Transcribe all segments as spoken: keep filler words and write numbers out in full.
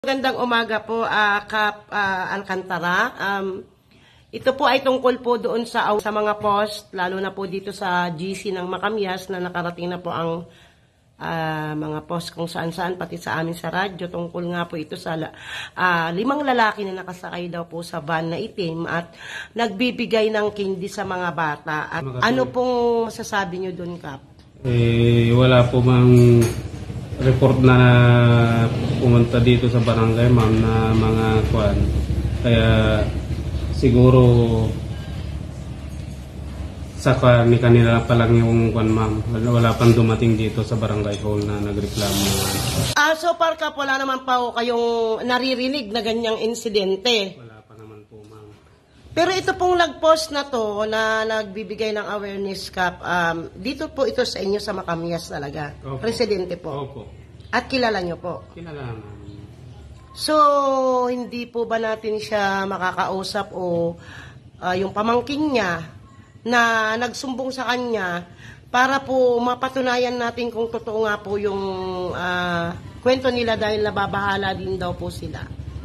Magandang umaga po, uh, Kap uh, Alcantara. Um, ito po ay tungkol po doon sa, sa mga post, lalo na po dito sa G C ng Macamias na nakarating na po ang uh, mga post kung saan-saan, pati sa amin sa radyo. Tungkol nga po ito sa uh, limang lalaki na nakasakay daw po sa van na itim at nagbibigay ng candy sa mga bata. At ano pong masasabi nyo doon, Kap? Eh, wala po mang report na pumunta dito sa barangay, ma'am, na mga kwan. Kaya siguro sa kani kanila pa lang yung kwan, ma'am. Wala, wala pang dumating dito sa barangay hall na nagreklamo. Ah, so far ka wala naman pa kayong naririnig na ganyang insidente. Wala pa naman po, ma'am. Pero ito pong nag-post na to na nagbibigay ng awareness, Kap, um, dito po ito sa inyo sa Macamias talaga. Opo. Residente po. Opo. At kilala nyo po. Kilala naman. So, hindi po ba natin siya makakausap o uh, yung pamangkin niya na nagsumbong sa kanya para po mapatunayan natin kung totoo nga po yung uh, kwento nila dahil nababahala din daw po sila.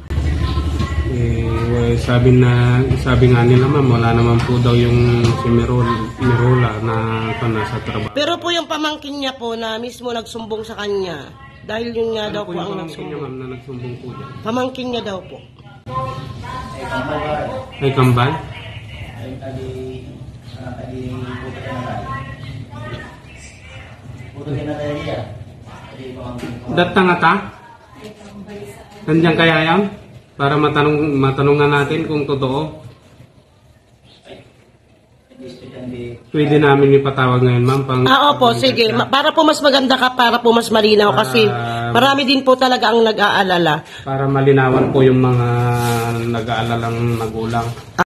Eh, sabi na sabi nga nila, ma'am, wala naman po daw yung si Mirol, Mirola na na sa trabaho. Pero po yung pamangkin niya po na mismo nagsumbong sa kanya, dahil yun nga Ano daw po po yung ang pamangkin niya, nagsumbong. ma'am, na nagsumbong po dyan? Pamangkin niya daw po. Ay, kambal? Ay tadi ah, tadi puto ka na tayo. Puto ka na tayo niya. Tadi pamangkin ko. Datang ata? Nandiyan kaya yan? Para matanong, matanungan natin kung totoo. Pwede namin ipatawag ngayon, ma'am. Pang, Ah, opo, sige. Ma- Para po mas maganda ka, para po mas malinaw kasi Ah, marami din po talaga ang nag-aalala. Para malinawan po yung mga nag-aalalang magulang.